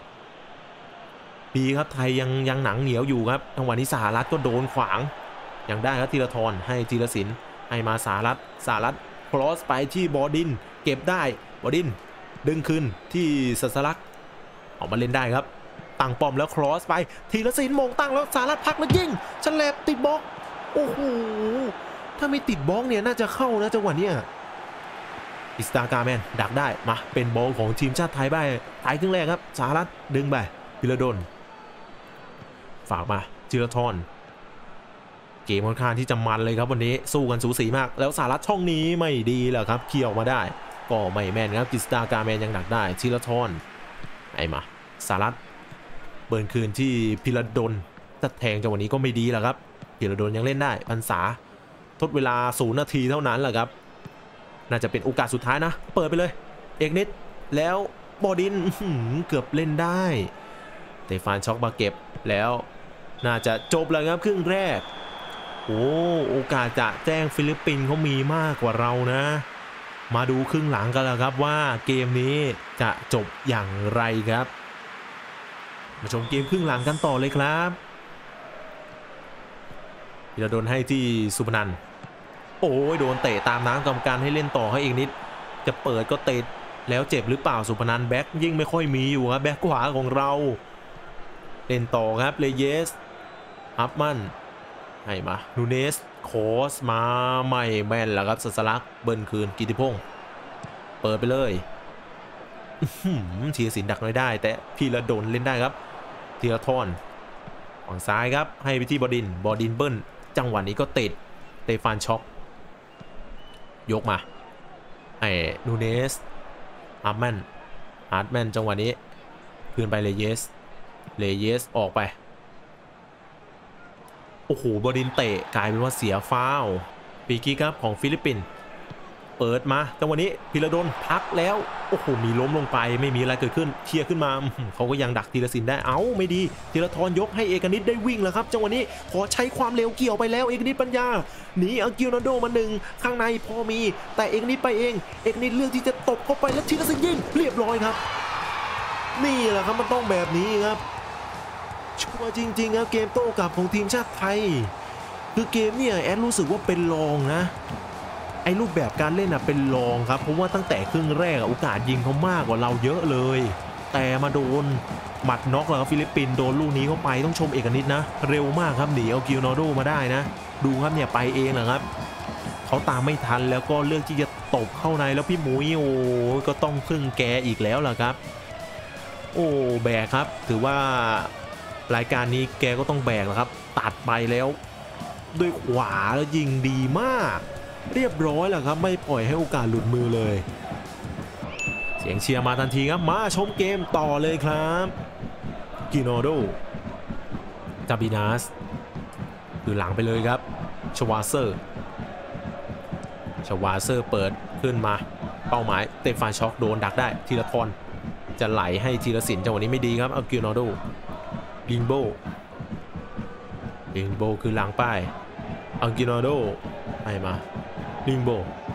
ดีครับไทยยังหนังเหนียวอยู่ครับจังหวะนี้สหรัฐก็โดนขวางยังได้ครับธีรทรให้ธีรศิลป์ให้มาสหรัฐครอสไปที่บดินเก็บได้บดินดึงคืนที่สัสลักออกมาเล่นได้ครับตั้งป้อมแล้วครอสไปธีรศิลป์มงตั้งแล้วสหรัฐพักแล้วยิงฉลับติดบล็อกโอ้โหถ้าไม่ติดบล็อกเนี่ยน่าจะเข้านะจังหวะนี้อิสตาการแมนดักได้มาเป็นบอลของทีมชาติไทยไปไทยครึ่งแรกครับสหรัฐดึงไปพิรดลฝากมาธีรทรเกมค่อนข้างที่จะมันเลยครับวันนี้สู้กันสูสีมากแล้วสหรัฐช่องนี้ไม่ดีแหละครับเคลียร์ออกมาได้ก็ไม่แม่นครับอิสตาการแมนยังดักได้ธีรทรมาสหรัฐเบิร์นคืนที่พิรดลจัดแทงจังหวะนี้ก็ไม่ดีแหละครับพิรดลยังเล่นได้พันษาทดเวลา0 นาทีเท่านั้นแหละครับน่าจะเป็นโอกาสสุดท้ายนะเปิดไปเลยเอกนิดแล้วบดินเกือบเล่นได้สเตฟานช็อกมาเก็บแล้วน่าจะจบแล้วครับครึ่งแรกโอกาสจะแจ้งฟิลิปปินส์เขามีมากกว่าเรานะมาดูครึ่งหลังกันแล้วครับว่าเกมนี้จะจบอย่างไรครับมาชมเกมครึ่งหลังกันต่อเลยครับพิรดลให้ที่สุพนันท์โอ้ยโดนเตะตามน้ำกรรมการให้เล่นต่อให้อีกนิดจะเปิดก็เตะแล้วเจ็บหรือเปล่าสุพนันท์แบ็คยิ่งไม่ค่อยมีอยู่ครับแบ็คขวาของเราเล่นต่อครับเลเยสอัพมันให้มานูเนสโคสมาไม่แม่นแล้วครับสัสลักเบิ้ลคืนกิติพงษ์เปิดไปเลยธีรศิลป์ดักไม่ได้แต่พีระดลเล่นได้ครับธีรทรฝั่งซ้ายครับให้ไปที่บดินเบิ้ลจังหวะนี้ก็ติดสเตฟานช็อกยกมานูเนสอาร์แมนจังหวะนี้คืนไปเลเยสออกไปโอ้โหบดินเตะกลายเป็นว่าเสียฟาวล์ปีกี้ครับของฟิลิปปินส์เปิดมาจังหวะนี้พิรดลพักแล้วโอ้โหมีล้มลงไปไม่มีอะไรเกิดขึ้นเคลียร์ขึ้นมาเขาก็ยังดักธีรศิลป์ได้เอ้าไม่ดีธีรทรยกให้เอกนิตได้วิ่งแล้วครับจังหวะนี้ขอใช้ความเร็วเกี่ยวไปแล้วเอกนิตปัญญาหนีอากิโนโดมา1ข้างในพอมีแต่เอกนิตไปเองเอกนิตเลือกที่จะตบเข้าไปแล้วธีรศิลป์ยิงเรียบร้อยครับนี่แหละครับมันต้องแบบนี้ครับชัวร์จริงๆครับเกมโต้กลับของทีมชาติไทยคือเกมเนี่ยแอดรู้สึกว่าเป็นรองนะไอ้รูปแบบการเล่นเป็นรองครับเพราะว่าตั้งแต่ครึ่งแรกโอกาสยิงเขามากกว่าเราเยอะเลยแต่มาโดนหมัดน็อกแล้วฟิลิปปินส์โดนลูกนี้เข้าไปต้องชมเอกนิตนะเร็วมากครับหนีเอากิโนโดมาได้นะดูครับเนี่ยไปเองเหรอครับเขาตามไม่ทันแล้วก็เลือกที่จะตบเข้าในแล้วพี่หมุยโอ้ก็ต้องพึ่งแกอีกแล้วล่ะครับโอ้แบกครับถือว่ารายการนี้แกก็ต้องแบกแล้วครับตัดไปแล้วด้วยขวาแล้วยิงดีมากเรียบร้อยแล้วครับไม่ปล่อยให้โอกาสหลุดมือเลยเสียงเชียร์มาทันทีครับมาชมเกมต่อเลยครับกิโนโดจาบินัสคือหลังไปเลยครับชวาเซอร์เปิดขึ้นมาเป้าหมายเตฟานช็อกโดนดักได้ธีรทรจะไหลให้ธีรศิลป์จังหวะนี้ไม่ดีครับเอากิโนโดลิงโบคือหลังป้ายอังกิโนโดไปมาลิงโบ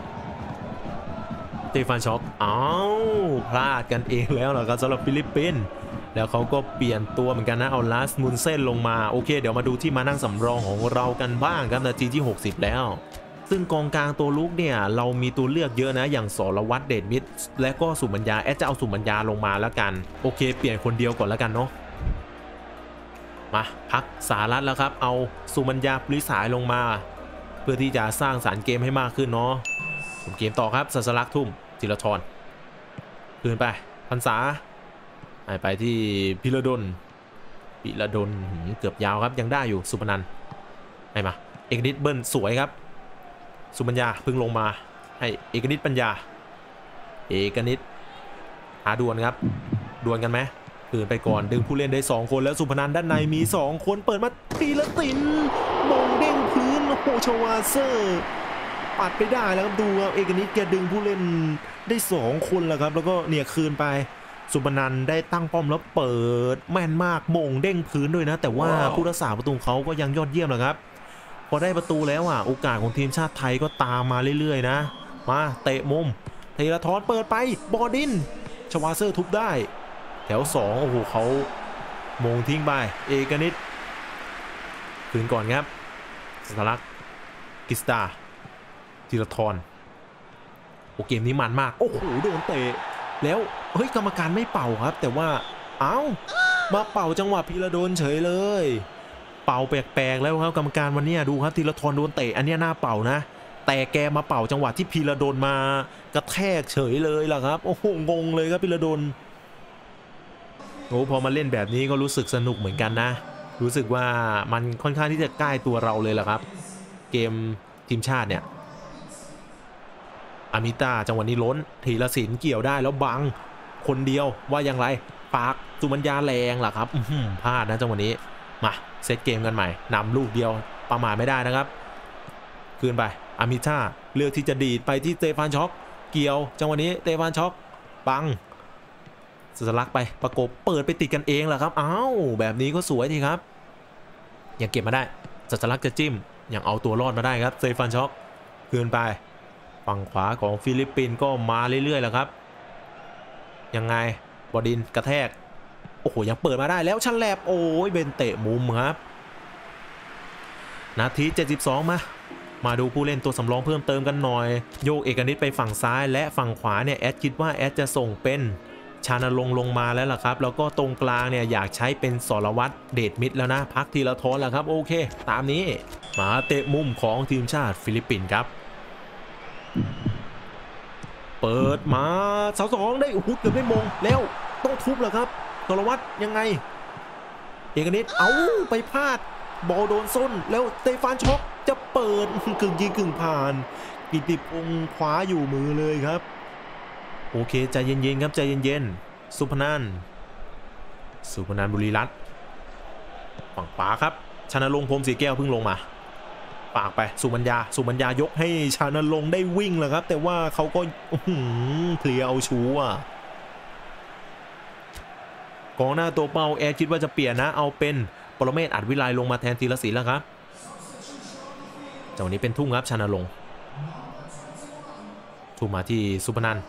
เตฟานช็อกพลาดกันเองแล้วเหรอครับสำหรับฟิลิปปินส์แล้วเขาก็เปลี่ยนตัวเหมือนกันนะเอาลาสมุนเซ่นลงมาโอเคเดี๋ยวมาดูที่มานั่งสำรองของเรากันบ้างครับนาทีที่60แล้วซึ่งกองกลางตัวลุกเนี่ยเรามีตัวเลือกเยอะนะอย่างสรวัตรเดชมิตรและก็สุมัญญาจะเอาสุมัญญาลงมาแล้วกันโอเคเปลี่ยนคนเดียวก่อนแล้วกันเนาะมาพักสารัตแล้วครับเอาสุมัญญาปริสายลงมาเพื่อที่จะสร้างสรรค์เกมให้มากขึ้นเนาะเกมต่อครับศาสลักษณ์ทุ่มธีรทรคืนไปพรรษาไปที่พิรดลเกือบยาวครับยังได้อยู่สุพนันท์ให้มาเอกนิตเบิ้ลสวยครับสุมัญญาพึ่งลงมาให้เอกนิตปัญญาเอกนิตหาดวลครับดวลกันไหมคืนไปก่อนดึงผู้เล่นได้2คนแล้วสุพนันท์ด้านในมี2คนเปิดมาธีรศิลป์มงเด้งพื้นโอ้โหชวาเซอร์ปัดไปได้แล้วครับดูครับเอกนิตแกดึงผู้เล่นได้2คนแล้วครับแล้วก็เนี่ยคืนไปสุพนันท์ได้ตั้งป้อมแล้วเปิดแม่นมากมงเด้งพื้นด้วยนะแต่ว่าผู้รักษาประตูเขาก็ยังยอดเยี่ยมแหละครับพอได้ประตูแล้วโอกาสของทีมชาติไทยก็ตามมาเรื่อยๆนะมาเตะมุมธีรทรเปิดไปบอดินชวาเซอร์ทุบได้แถว2โอ้โหเขามงทิ้งไปเอกนิตคืนก่อนครับสลักกิสตาธีรทรโอเกมนี้มันมากโอ้โหโดนเตะแล้วเฮ้ยกรรมการไม่เป่าครับแต่ว่ามาเป่าจังหวะพีระดลเฉยเลยเป่าแปลกๆแล้วครับกรรมการวันนี้ดูครับธีรทรโดนเตะอันนี้น่าเป่านะแต่แกมาเป่าจังหวะที่พีระดลมากระแทกเฉยเลยล่ะครับโอ้โหงงเลยครับพีระดลโอ้พอมาเล่นแบบนี้ก็รู้สึกสนุกเหมือนกันนะรู้สึกว่ามันค่อนข้างที่จะใกล้ตัวเราเลยล่ะครับเกมทีมชาติเนี่ยอามิต้าจังหวะนี้ล้นธีรศิลป์เกี่ยวได้แล้วบังคนเดียวว่าอย่างไรปากสุมัญญาแรงล่ะครับพลาดนะจังหวะนี้มาเซตเกมกันใหม่นำลูกเดียวประมาทไม่ได้นะครับคืนไปอามิต้าเลือกที่จะดีดไปที่เตฟานช็อกเกี่ยวจังหวะนี้เตฟานช็อกบังสลักไปประกบเปิดไปติดกันเองแหละครับแบบนี้ก็สวยทีครับยังเก็บมาได้สลักจะจิ้มยังเอาตัวรอดมาได้ครับเตฟานช็อกคืนไปฝั่งขวาของฟิลิปปินส์ก็มาเรื่อยๆแล้วครับยังไงบอดินกระแทกโอ้โหยังเปิดมาได้แล้วชันแลบโอ้ยเบนเตะมุมครับนาที72มาดูผู้เล่นตัวสำรองเพิ่มเติมกันหน่อยโยกเอกนิตไปฝั่งซ้ายและฝั่งขวาเนี่ยแอดคิดว่าแอดจะส่งเป็นชานรงค์ลงมาแล้วล่ะครับแล้วก็ตรงกลางเนี่ยอยากใช้เป็นสรวัตรเดชมิตรแล้วนะพักธีรทรแล้วครับโอเคตามนี้มาเตะมุมของทีมชาติฟิลิปปินส์ครับเปิดมาเสา2ได้เกือบได้มงแล้วต้องทุบเหรอครับสรวัตรยังไงเอกนิตไปพลาดบอลโดนส้นแล้วเตฟานช็อกจะเปิดกึ่งยิงกึ่งผ่านกิติพงษ์คว้าอยู่มือเลยครับโอเคใจเย็นๆครับใจเย็นๆสุพนันท์บุรีรัตน์ฝั่งขวาครับชนรงค์พรหมศรีแก้วเพิ่งลงมาปากไปสุมัญญายกให้ชานรงค์ได้วิ่งแล้วครับแต่ว่าเขาก็เคลียร์เอาชูอ่ะกองหน้าตัวเป้าแอร์คิดว่าจะเปลี่ยนนะเอาเป็นปรเมศ อัจวิไลลงมาแทนธีรศิลป์แล้วครับจากนี้เป็นทุ่งครับชานรงค์ทุ่งมาที่สุพนัน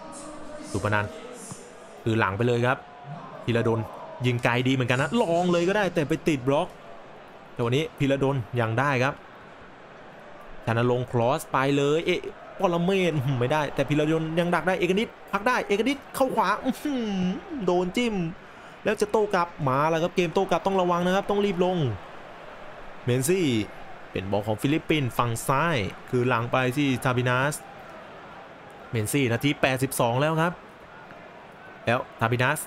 คือหลังไปเลยครับพีระดลยิงไกลดีเหมือนกันนะลองเลยก็ได้แต่ไปติดบล็อกแต่วันนี้พีระดลยังได้ครับชานรงค์ครอสไปเลยปรเมศไม่ได้แต่พีระดลยังดักได้เอกนิตพักได้เอกนิตเข้าขวาโดนจิ้มแล้วจะโต้กลับมาแล้วครับเกมโต้กลับต้องระวังนะครับต้องรีบลงเมนซี่เป็นบอลของฟิลิปปินส์ฝั่งซ้ายคือหลังไปที่ทาบินัสเมนซี่นาที82แล้วครับแล้วทาบินัส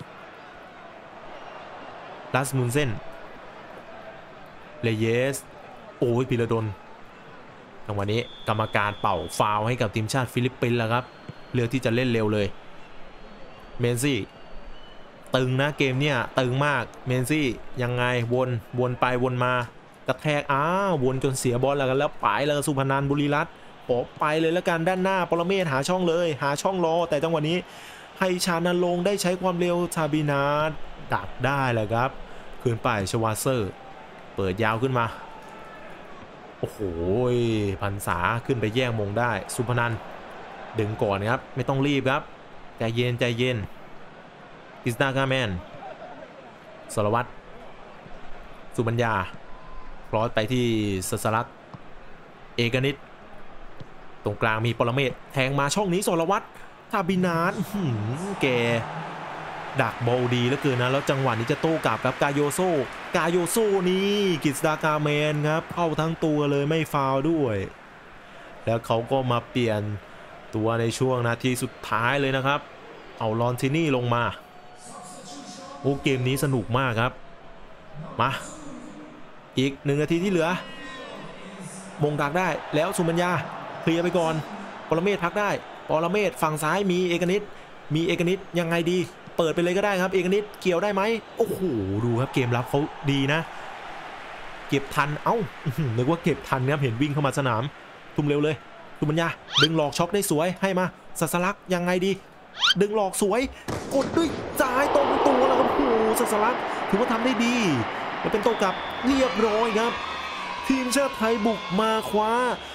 ลัสมุนเซนเลเยสโอ้ยพีระดลจังหวะนี้กรรมการเป่าฟาวล์ให้กับทีมชาติฟิลิปปินส์แล้วครับเลือกที่จะเล่นเร็วเลยเมนซี่ตึงนะเกมเนี่ยตึงมากเมนซี่ยังไงวนไปวนมากระแทกวนจนเสียบอลแล้วไปแล้วสุพนันท์บุรีรัตน์ขอไปเลยแล้วกันด้านหน้าปรเมศหาช่องเลยหาช่องรอแต่จังหวะนี้ให้ชานรงค์ได้ใช้ความเร็วชาบินาสดักได้แหละครับคืนไปชวาเซอร์เปิดยาวขึ้นมาโอ้โหพันษาขึ้นไปแย่งมงได้สุพนันท์ดึงก่อนครับไม่ต้องรีบครับใจเย็นกิสตาคาแมนสรวัตรสุบัญญาครอสไปที่สสลักเอกนิตตรงกลางมีปรเมศแทงมาช่องนี้สรวัตรทาบินาสแกดักบอลดีเหลือเกินนะแล้วจังหวะนี้จะโต้กลับกับกาโยโซนี่กิสตาคาแมนครับเข้าทั้งตัวเลยไม่ฟาวล์ด้วยแล้วเขาก็มาเปลี่ยนตัวในช่วงนาทีสุดท้ายเลยนะครับเอาลอนทินี่ลงมาโอ้เกมนี้สนุกมากครับมาอีก1 นาทีที่เหลือมงดักได้แล้วสุมัญญาเคลียร์ไปก่อนปรเมศพักได้ปรเมศฝั่งซ้ายมีเอกนิตยังไงดีเปิดไปเลยก็ได้ครับเอกนิตเกี่ยวได้ไหมโอ้โหดูครับเกมรับเขาดีนะเก็บทันนึกว่าเก็บทันครับเห็นวิ่งเข้ามาสนามทุ่มเร็วเลยสุมัญญาดึงหลอกช็อคได้สวยให้มาสัสลักยังไงดีดึงหลอกสวยกดด้วยซ้ายตรงตัวแล้วครับโอ้โหสัสลักถือว่าทำได้ดีแล้วเป็นโต้กลับเรียบร้อยครับทีมชาติไทยบุกมาคว้า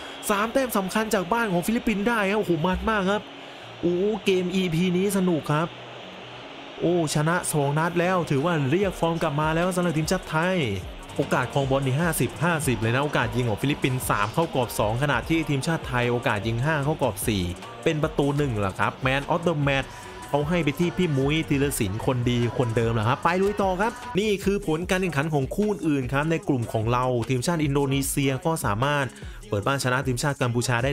3 แต้มสำคัญจากบ้านของฟิลิปปินส์ได้ครับโอ้โหมันมากครับโอ้เกม EP นี้สนุกครับโอ้ชนะ2 นัดแล้วถือว่าเรียกฟอร์มกลับมาแล้วสำหรับทีมชาติไทยโอกาสครองบอลนี่50-50เลยนะโอกาสยิงของฟิลิปปินส์3เข้ากรอบ2ขณะที่ทีมชาติไทยโอกาสยิง5เข้ากรอบ4เป็นประตู1แหละครับแมนออฟเดอะแมตช์เขาให้ไปที่พี่มุ้ยธีรศิลป์คนดีคนเดิมแหละครับไปลุยต่อครับนี่คือผลการแข่งขันของคู่อื่นครับในกลุ่มของเราทีมชาติอินโดนีเซียก็สามารถเปิดบ้านชนะทีมชาติกัมพูชาได้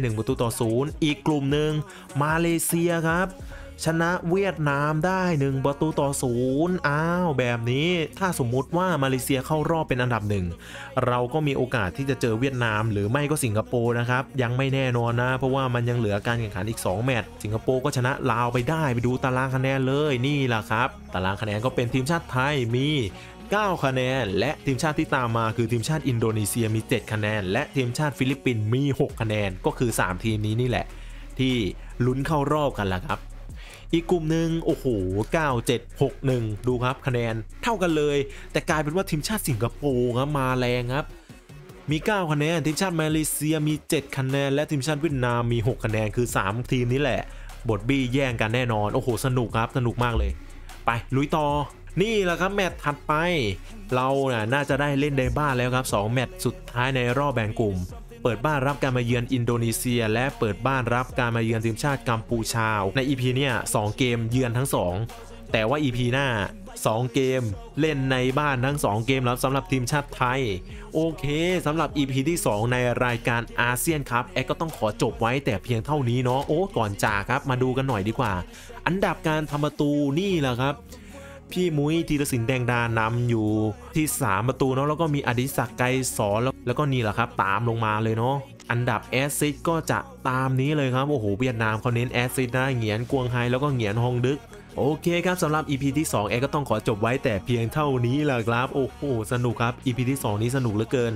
1-0อีกกลุ่มหนึ่งมาเลเซียครับชนะเวียดนามได้1-0แบบนี้ถ้าสมมุติว่ามาเลเซียเข้ารอบเป็นอันดับ1เราก็มีโอกาสที่จะเจอเวียดนามหรือไม่ก็สิงคโปร์นะครับยังไม่แน่นอนนะเพราะว่ามันยังเหลือการแข่งขันอีก2 แมตช์สิงคโปร์ก็ชนะลาวไปได้ไปดูตารางคะแนนเลยนี่แหละครับตารางคะแนนก็เป็นทีมชาติไทยมี9 คะแนนและทีมชาติที่ตามมาคือทีมชาติอินโดนีเซียมี7 คะแนนและทีมชาติฟิลิปปินส์มี6 คะแนนก็คือ3 ทีมนี้นี่แหละที่ลุ้นเข้ารอบกันละครับอีกกลุ่มหนึ่งโอ้โห9-7-6-1ดูครับคะแนนเท่ากันเลยแต่กลายเป็นว่าทีมชาติสิงคโปร์ครับมาแรงครับมี9 คะแนนทีมชาติมาเลเซียมี7 คะแนนและทีมชาติเวียดนามมี6 คะแนนคือ3 ทีมนี้แหละบทบี้แย่งกันแน่นอนโอ้โหสนุกครับสนุกมากเลยไปลุยต่อนี่แหละครับแมตช์ถัดไปเราน่าจะได้เล่นในบ้านแล้วครับ2 แมตช์สุดท้ายในรอบแบ่งกลุ่มเปิดบ้านรับการมาเยือนอินโดนีเซียและเปิดบ้านรับการมาเยือนทีมชาติกัมพูชาใน EP เนี่ย2 เกมเยือนทั้ง2แต่ว่า EP หน้า2 เกมเล่นในบ้านทั้ง2 เกมแล้วสำหรับทีมชาติไทยโอเคสำหรับ EP ที่2ในรายการอาเซียนครับก็ต้องขอจบไว้แต่เพียงเท่านี้เนาะก่อนจากครับมาดูกันหน่อยดีกว่าอันดับการทำประตูนี่แหละครับพี่มุ้ยธีรศิลป์แดงดานำอยู่ที่3 ประตูเนาะแล้วก็มีอดิศักดิ์ไกรสอนแล้วก็นี่แหละครับตามลงมาเลยเนาะอันดับแอสซิสต์ก็จะตามนี้เลยครับโอ้โหเวียดนามเขาเน้นแอสซิสต์นะเหงียนกวงไฮแล้วก็เหงียนฮองดึกโอเคครับสำหรับ EP ที่2ก็ต้องขอจบไว้แต่เพียงเท่านี้แหละครับโอ้โหสนุกครับ EP ที่2นี้สนุกเหลือเกิน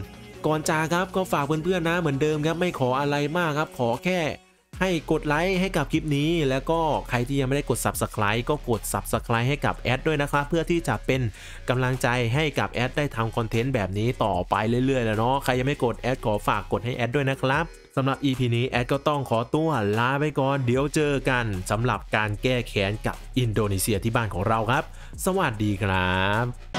ก่อนจากครับก็ฝากเพื่อนๆนะเหมือนเดิมครับไม่ขออะไรมากครับขอแค่ให้กดไลค์ให้กับคลิปนี้แล้วก็ใครที่ยังไม่ได้กด Subscribe ก็กด Subscribe ให้กับแอดด้วยนะครับเพื่อที่จะเป็นกำลังใจให้กับแอดได้ทำคอนเทนต์แบบนี้ต่อไปเรื่อยๆแล้วเนาะใครยังไม่กดแอดขอฝากกดให้แอดด้วยนะครับสำหรับ EP นี้แอดก็ต้องขอตัวลาไปก่อนเดี๋ยวเจอกันสำหรับการแก้แค้นกับอินโดนีเซียที่บ้านของเราครับสวัสดีครับ